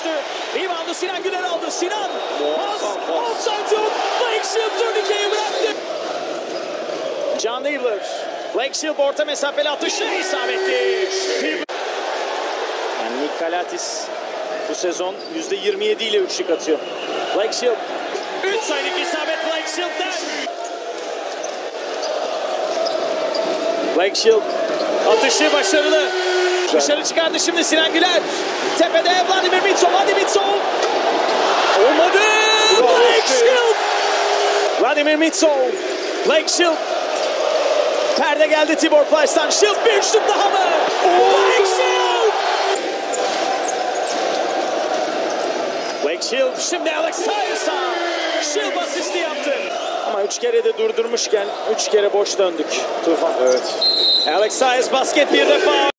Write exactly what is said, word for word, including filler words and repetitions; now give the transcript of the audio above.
düştü. Reboundu Sinan Güler aldı. Sinan. Pas. Offside yok. Blake Shield turnikeyi bıraktı. John Neebler. Blake Shield orta mesafeli atışı isabetli. Yani Nick Kalatis bu sezon yüzde yirmi yedi ile üçlük atıyor. Blake Shield. üç sayılık isabet Blake Shield'den. Blake Shield. Atışı başarılı. Dışarı çıkardı şimdi Sinan Güler. Tepede Vladimir Mitsov. Hadi Mitsov. Olmadı. Blake Shield. Vladimir Mitsov. Blake Shield. Perde geldi Tibor Plyce'dan. Shield bir şut daha mı? Blake Shield. Blake Shield. Şimdi Alex Tyus'a. Shield asisti yaptı. Ama üç kere de durdurmuşken üç kere boş döndük Tufan. Evet. Alex Tyus basket bir defa.